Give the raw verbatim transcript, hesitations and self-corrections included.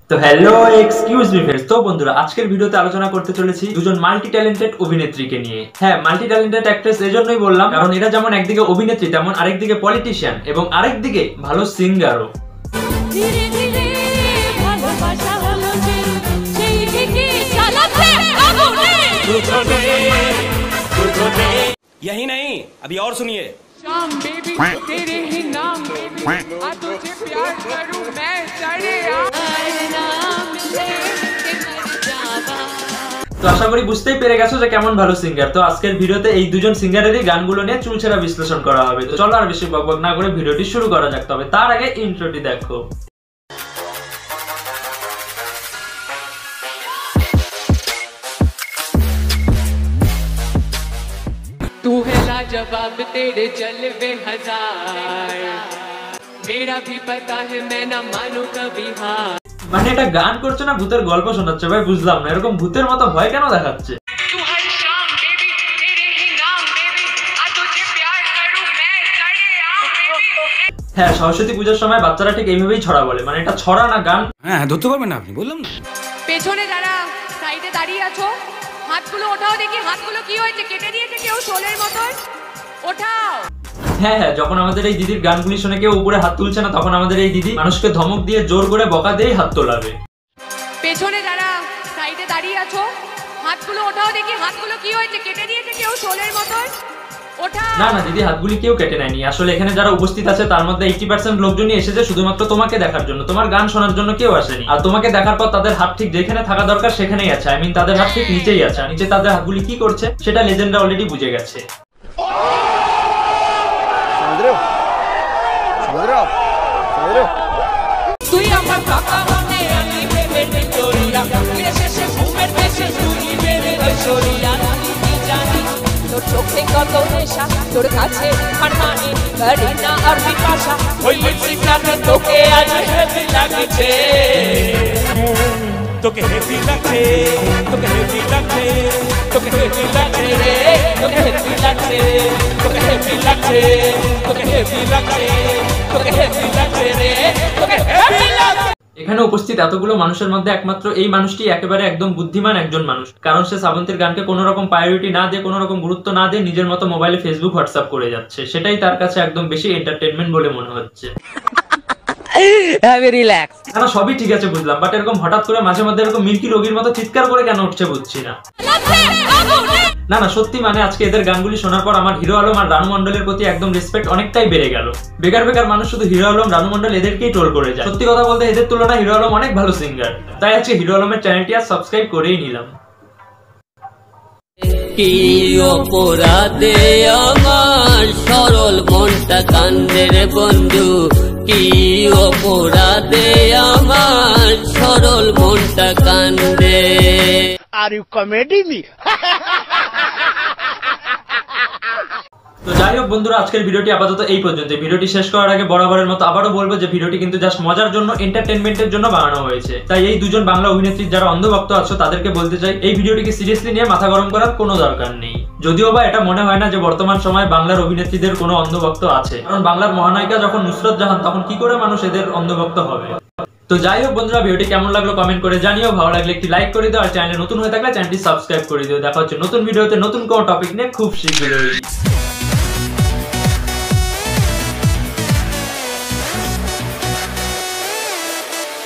তো hello excuse me friends, তো বন্ধুরা আজকের ভিডিওতে আলোচনা করতে চলেছি দুজন মাল্টি ট্যালেন্টেড অভিনেত্রীকে নিয়ে। হ্যাঁ, মাল্টি ট্যালেন্টেড অ্যাক্ট্রেস এজন্যই বললাম কারণ এরা যেমন একদিকে অভিনেত্রী তেমন আরেকদিকে পলিটিশিয়ান এবং আরেকদিকে ভালো সিঙ্গারও। ধীরে ধীরে ভালোবাসা হলো যে সেই থেকে চালাতে আগুনে দুধনে দুধনে यही नहीं अभी और सुनिए शाम बेबी तेरे ही नाम बेबी आ तुझे प्यार करूं मैं चढ़े তো আশা করি বুঝতেই পেরে গেছো যে কেমন ভালো সিঙ্গার। তো আজকের ভিডিওতে এই দুজন সিঙ্গারেরই গানগুলো নিয়ে চুলছেরা বিশ্লেষণ করা হবে। তো চলো আর বেশি বকবক না করে ভিডিওটি শুরু করা যাক। তবে তার আগে ইন্ট্রোটি দেখো। तू है लाजवाब तेरे जलवे हजार मेरा भी पता है मैं ना मानू कभी हार। মানে এটা গান করছে না ভূতের গল্প শোনাচ্ছে ভাই, বুঝলাম না এরকম ভূতের মতো ভয় কেন দেখাচ্ছে। হ্যাঁ, সরস্বতী পূজার সময় বাচ্চারা ঠিক এইভাবেই ছড়া বলে, মানে এটা ছড়া না গান। হ্যাঁ ধরতে পারবেন না আপনি, বললাম না। পেছনে যারা সাইডে দাঁড়িয়ে আছো হাতগুলো ওঠাও দেখি, হাতগুলো কি হয়েছে, কেটে দিয়েছে কেউ শোলের মতন? ওঠাও। হ্যাঁ হ্যাঁ, যখন আমাদের এই দিদির গানগুলি শুনে কেউ উপরে হাত তুলছে না তখন আমাদের এই দিদি মানুষকে ধমক দিয়ে জোর করে বকা দিয়ে হাত তোলাবে। পেছনে যারা সাইডে দাঁড়িয়ে আছো হাতগুলো ওঠাও দেখি, হাতগুলো কি হয়েছে, কেটে দিয়েছে কেউ শোলের মতন? ওঠাও। না না দিদি, হাতগুলি কেউ কেটে নেয়নি। আসলে এখানে যারা উপস্থিত আছে তার মধ্যে আশি পার্সেন্ট লোকজনই এসেছে শুধুমাত্র তোমাকে দেখার জন্য, তোমার গান শোনার জন্য কেউ আসেনি। আর তোমাকে দেখার পর তাদের হাত ঠিক যেখানে থাকা দরকার সেখানেই আছে, আই মিন তাদের হাত ঠিক নিচেই আছে। নিচে তাদের হাতগুলি কি করছে সেটা লেজেন্ডরা অলরেডি বুঝে গেছে। তুই আমার কাকা মনে আমি প্রেমের ভিক্টোরিয়া ফিরে শেষে ঘুমের দেশে তুই মেরে ঐশ্বরিয়া তুই জানি তোর চোখে কত নেশা, তোর কাছে হারমানি করিনা আর বিপাশা ওই লিপস্টিকটাতে তোকে আজ হেভি লাগছে, তোকে হেভি লাগছে, তোকে হেভি লাগছে, তোকে হেভি লাগছে রে, তোকে হেভি লাগছে, তোকে হেভি লাগছে, তোকে হেভি লাগছে, তোকে হেভি লাগছে রে, তোকে হেভি লাগছে। এখানে উপস্থিত এতগুলো মানুষের মধ্যে একমাত্র এই মানুষটি একেবারে একদম বুদ্ধিমান একজন মানুষ, কারণ সে শ্রাবন্তীর গানকে কোনো রকম প্রায়োরিটি না দিয়ে কোনো রকম গুরুত্ব না দিয়ে নিজের মতো মোবাইলে ফেসবুক হোয়াটসঅ্যাপ করে যাচ্ছে। সেটাই তার কাছে একদম বেশি এন্টারটেইনমেন্ট বলে মনে হচ্ছে। না সবই ঠিক আছে বুঝলাম, বাট এরকম হঠাৎ করে মাঝে মধ্যে এরকম মিল্কি রোগীর মতো চিৎকার করে কেন উঠছে বুঝছি না। না না সত্যি, মানে আজকে এদের গানগুলি শোনার পর আমার হিরো আলম আর রানু মন্ডলের প্রতি একদম রেসপেক্ট অনেকটাই বেড়ে গেল। বেকার বেকার মানুষ শুধু হিরো আলম রানু মন্ডল এদেরকেই ট্রোল করে যায়। সত্যি কথা বলতে এদের তুলনায় হিরো আলম অনেক ভালো সিঙ্গার, তাই আজকে হিরো আলমের চ্যানেলটি আর সাবস্ক্রাইব করেই নিলাম। কি অপরাধে আমার সরল মনটা কান্দে রে বন্ধু, কি অপরাধে আমার সরল মনটা কান্দে। Are you comedy me? তো যাই হোক বন্ধুরা, আজকের ভিডিওটি আপাতত এই পর্যন্ত। ভিডিওটি শেষ করার আগে বরাবরের মতো আবারও বলবো যে ভিডিওটি কিন্তু জাস্ট মজার জন্য, এন্টারটেইনমেন্টের জন্য বানানো হয়েছে। তাই এই দুজন বাংলা অভিনেত্রীর যারা অন্ধভক্ত আছো তাদেরকে বলতে চাই এই ভিডিওটিকে সিরিয়াসলি নিয়ে মাথা গরম করার কোনো দরকার নেই। যদিও বা এটা মনে হয় না যে বর্তমান সময়ে বাংলার অভিনেত্রীদের কোনো অন্ধভক্ত আছে, কারণ বাংলার মহানায়িকা যখন নুসরত জাহান তখন কি করে মানুষ এদের অন্ধভক্ত হবে। তো যাই হোক বন্ধুরা, ভিডিওটি কেমন লাগলো কমেন্ট করে জানিও, ভালো লাগলে একটি লাইক করে দিও, আর চ্যানেলে নতুন হয়ে থাকলে চ্যানেলটি সাবস্ক্রাইব করে দিও। দেখা হচ্ছে নতুন ভিডিওতে নতুন কোনো টপিক নিয়ে খুব শীঘ্রই।